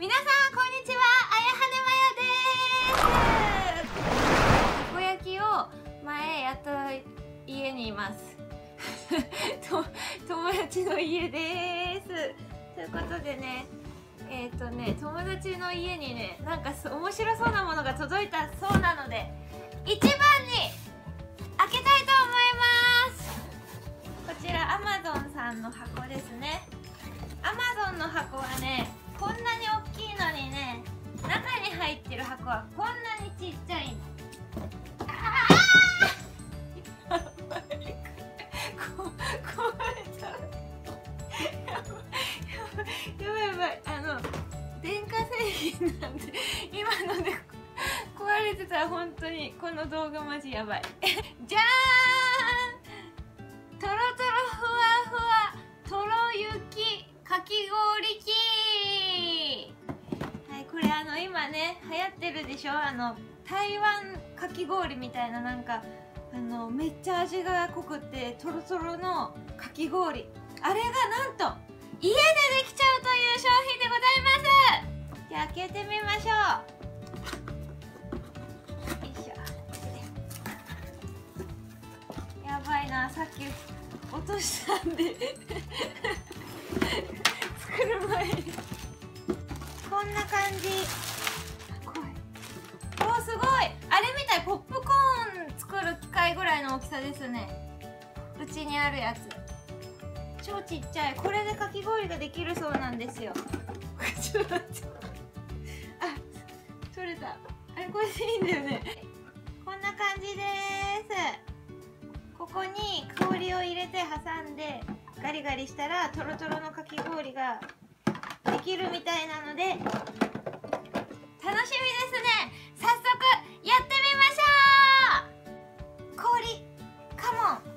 皆さんこんにちは、あやはねまやです。たこ焼きを前やった家にいます友達の家です。ということでね、友達の家にね、なんか面白そうなものが届いたそうなので、一番に開けたいと思います。こちら Amazon さんの箱ですね。 Amazon の箱はね、こんなに大きいのにね、中に入ってる箱はこんなにちっちゃいの。壊れた。やばい、電化製品なんで今ので壊れてたら本当にこの動画マジやばいじゃーん、とろとろふわふわとろ雪かき氷機。はい、これ今ね流行ってるでしょ、台湾かき氷みたいな、なんかめっちゃ味が濃くってとろとろのかき氷、あれがなんと家でできちゃうという商品でございます。じゃあ開けてみましょう。よいしょ。やばいな、さっき落としたんで作る前にこんな感じ。お、すごい、あれみたい、ポップコーン作る機械ぐらいの大きさですね。うちにあるやつ超ちっちゃい。これでかき氷ができるそうなんですよちょっと待って、あ、取れた。あれ、これでいいんだよね。こんな感じです。ここに氷を入れて挟んでガリガリしたらトロトロのかき氷ができるみたいなので、楽しみですね。早速やってみましょう。氷カモン。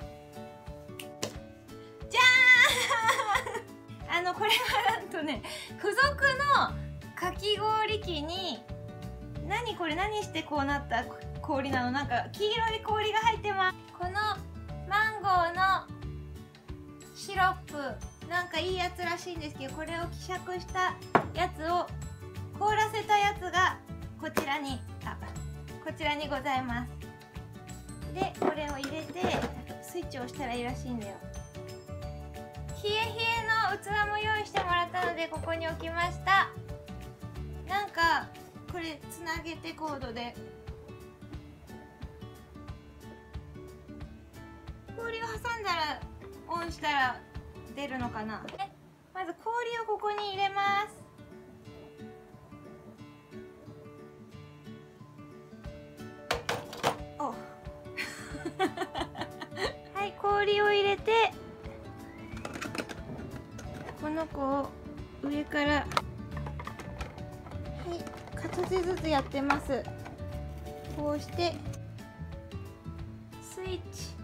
じゃーんこれはなんとね、付属のかき氷機に、何これ、何してこうなった氷なの。なんか黄色い氷が入ってます。このマンゴーのシロップ、なんかいいやつらしいんですけど、これを希釈したやつを凍らせたやつがこちらにございます。でこれを入れてスイッチを押したらいいらしいんだよ。冷え冷えの器も用意してもらったのでここに置きました。なんかこれつなげてコードで氷を挟んだらオンしたら出るのかな。まず氷をここに入れます。おはい、氷を入れてこの子を上から、はい、片手ずつやってます。こうしてスイッチ。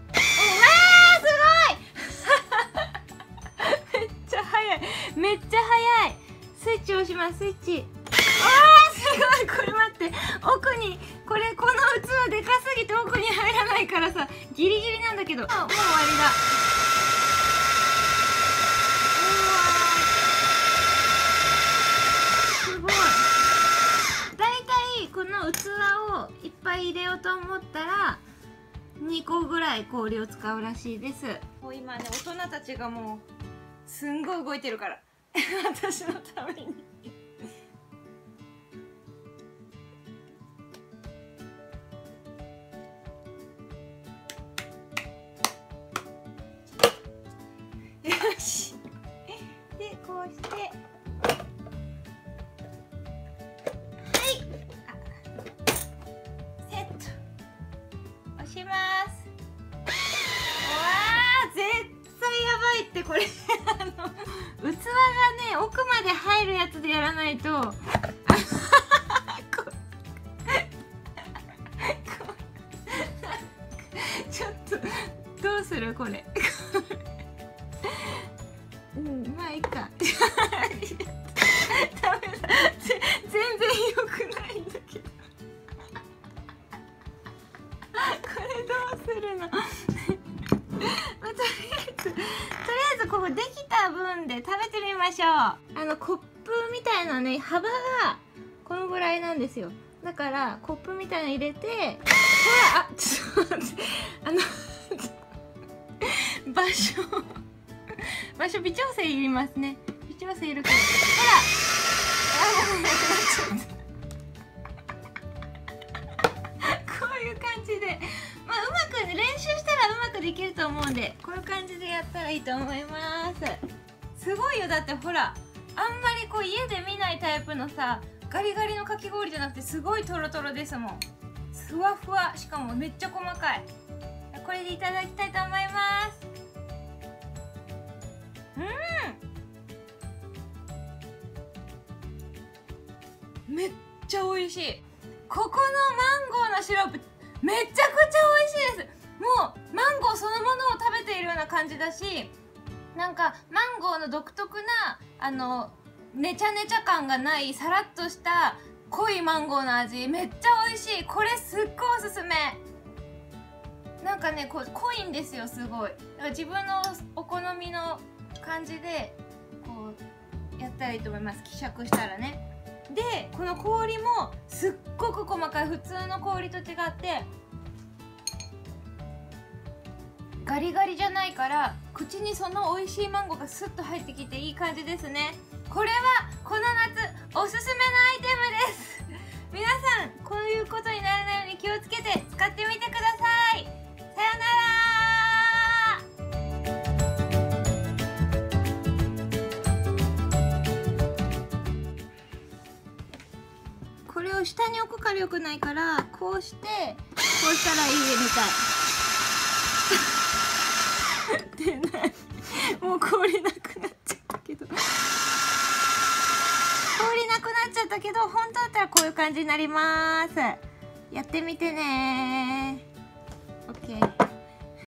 めっちゃ速い。スイッチ押します。スイッチ。あー、すごい。これ待って、奥にこの器でかすぎて奥に入らないからさ、ギリギリなんだけど、もう終わりだ。すごい。だいたいこの器をいっぱい入れようと思ったら2個ぐらい氷を使うらしいです。もう今ね、大人たちがもうすんごい動いてるから私のためによし。でこうして、はい、セット押します。わー、絶対やばいって。これ器がね、奥まで入るやつでやらないとちょっとどうするこれうん、まあいいかダメだ、全然良くないんだけどこれどうするのまあ、とりあえずここできた分で食べてみましょう。コップみたいのはね、幅がこのぐらいなんですよ。だからコップみたいなの入れて、ほら、あ、ちょっと待って、場所微調整いりますね。微調整いるから、ほら、こういう感じで、まあうまく練習したらうまくできると思うんで、こういう感じでやったらいいと思います。すごいよ。だってほら、あんまりこう家で見ないタイプのさ、ガリガリのかき氷じゃなくて、すごいトロトロですもん。ふわふわ、しかもめっちゃ細かい。これでいただきたいと思います。めっちゃ美味しい。ここのマンゴーのシロップめちゃくちゃ美味しいです。もうマンゴーそのものを食べているような感じだし、なんかマンゴーの独特なねちゃねちゃ感がないさらっとした濃いマンゴーの味、めっちゃ美味しい。これすっごいおすすめ。なんかね、こう濃いんですよ、すごい。だから自分のお好みの感じでこうやったらいいと思います。希釈したらね。でこの氷もすっごく細かい。普通の氷と違ってガリガリじゃないから、口にその美味しいマンゴーがスッと入ってきていい感じですね。これはこの夏おすすめのアイテムです。皆さんこういうことにならないように気をつけて使ってみてください。さよなら。これを下に置くからよくないから、こうしてこうしたらいいみたい。ってない。もう氷なくなっちゃったけど。氷なくなっちゃったけど、本当だったらこういう感じになります。やってみてね。